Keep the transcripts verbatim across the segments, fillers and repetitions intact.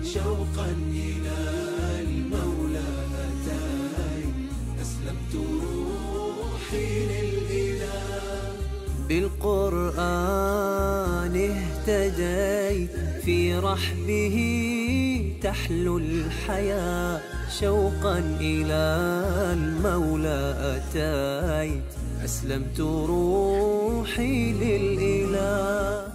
شوقا إلى المولى أتاي أسلمت روحي للإله بالقرآن اهتديت في رحبه تحلو الحياة شوقا إلى المولى أتيت أسلمت روحي للإله.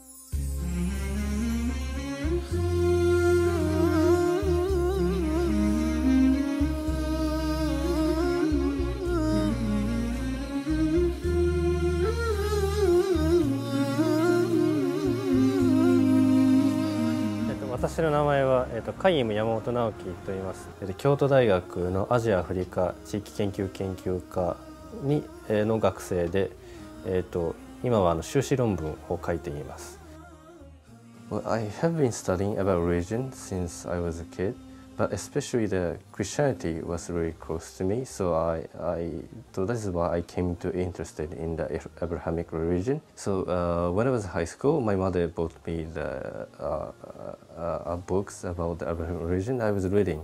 私の名前は、えー、とカイム山本直樹と言います。京都大学のアジア・アフリカ地域研究研究科に、えー、の学生で、えー、と今はあの修士論文を書いています。Well, I have been studying about religion since I was a kid, but especially the Christianity was really close to me. So I, I, so that is why I came to interested in the Abrahamic religion. So uh, when I was in high school, my mother bought me the uh, uh, books about the Abrahamic religion. I was reading,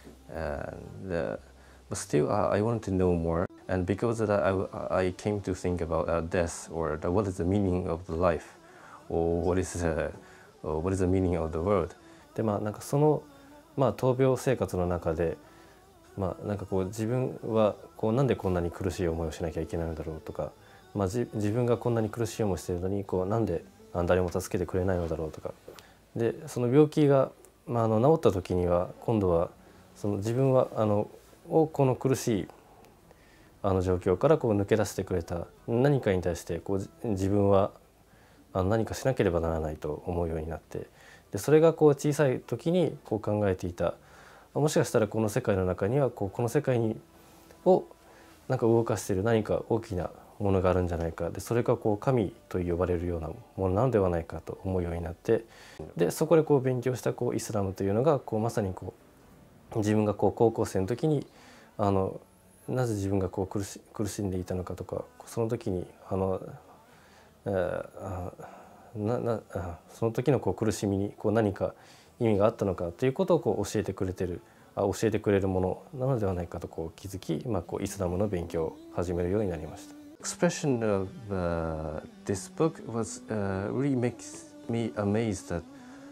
and uh, but still uh, I wanted to know more. And because of that, I, I came to think about uh, death, or the, what is the meaning of the life, or what is the, or what is the meaning of the world. でまあなんかそのまあ闘病生活の中で、まあなんかこう自分はこうなんでこんなに苦しい思いをしなきゃいけないのだろうとか、まあ自分がこんなに苦しい思いをしているのにこうなんで誰も助けてくれないのだろうとか、でその病気がまああの治った時には今度はその自分はあのをこの苦しいあの状況からこう抜け出してくれた何かに対してこう自分はあの何かしなければならないと思うようになって、でそれがこう小さい時にこう考えていた、もしかしたらこの世界の中にはこうこの世界にをなんか動かしている何か大きなものがあるんじゃないか、でそれがこう神と呼ばれるようなものなのではないかと思うようになって、でそこでこう勉強したこうイスラムというのがこうまさにこう自分がこう高校生の時にあのなぜ自分がこう苦し苦しんでいたのかとか、その時にあの、えー、ななその時のこう苦しみにこう何か意味があったのかということをこう教えてくれてるあ教えてくれるものなのではないかとこう気づき、まあ、こうイスラムの勉強を始めるようになりました。Expression of uh, this book was uh, really makes me amazed that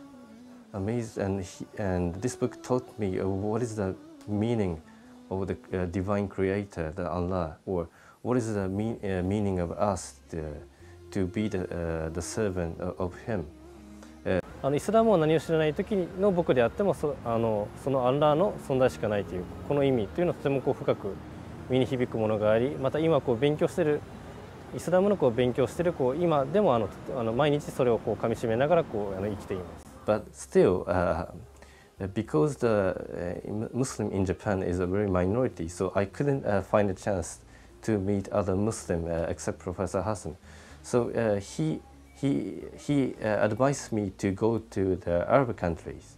amazed and he, and this book taught me uh, what is the meaning of the uh, divine creator, the Allah, or what is the mean, uh, meaning of us to, to be the, uh, the servant of him. あのイスラムを何を知らない時の僕であっても そ, あのそのアンラーの存在しかないというこの意味というのはとてもこう深く身に響くものがあり、また今こう勉強しているイスラムのこう勉強しているこう今でもあのあの毎日それをこう噛み締めながらこうあの生きています。But still, uh, because the uh, Muslim in Japan is a very minority, so I couldn't uh, find a chance to meet other Muslim uh, except Professor Hassan. So uh, he he he uh, advised me to go to the Arab countries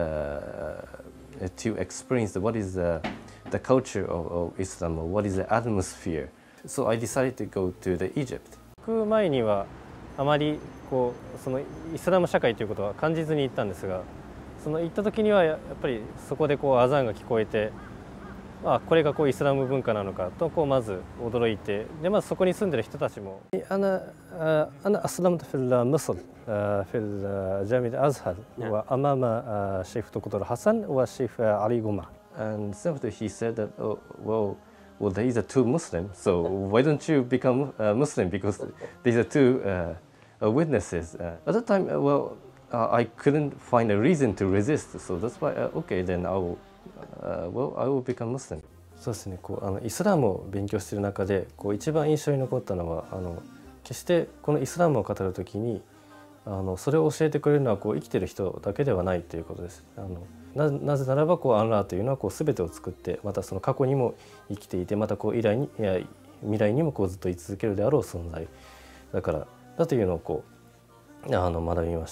uh, to experience what is the the culture of, of Islam, or what is the atmosphere. So I decided to go to the Egypt. 行く前にはあまりこうそのイスラム社会ということは感じずに行ったんですが、その行った時にはやっぱりそこでこうアザーンが聞こえて、あこれがこうイスラム文化なのかとこうまず驚いて、でまずそこに住んでる人たちも。أنا أنا أسلمت في مصر في الجامعة الأزهر وأمام الشيخ دكتور حسن والشيخ علي جمعة. And simply he said that oh, well well there is a two Muslim, so why don't you become a Muslim because these are two uh, witnesses. Uh, at that time, uh, well. Uh, I couldn't find a reason to resist, so that's why uh, okay then I will, uh, well I will become Muslim. そうですね。こうあのイスラムを勉強している中でこう一番印象に残ったのはあの決してこのイスラムを語るときにあのそれを教えてくれるのはこう生きている人だけではないということです。あの な, なぜならばこうアンラーというのはこう全てを作って、またその過去にも生きていて、またこう以来にいや未来にもこうずっと居続けるであろう存在だからだというのをこうあの学びました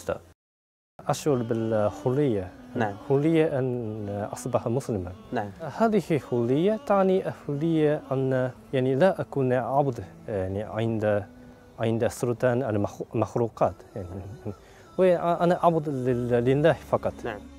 。أشعر بالحرية. نعم. حرية أن أصبح مسلما. نعم. هذه حرية تعني حرية أن يعني لا أكون عبد يعني عند عند سلطان المخلوقات يعني وأنا عبد لله فقط. نعم.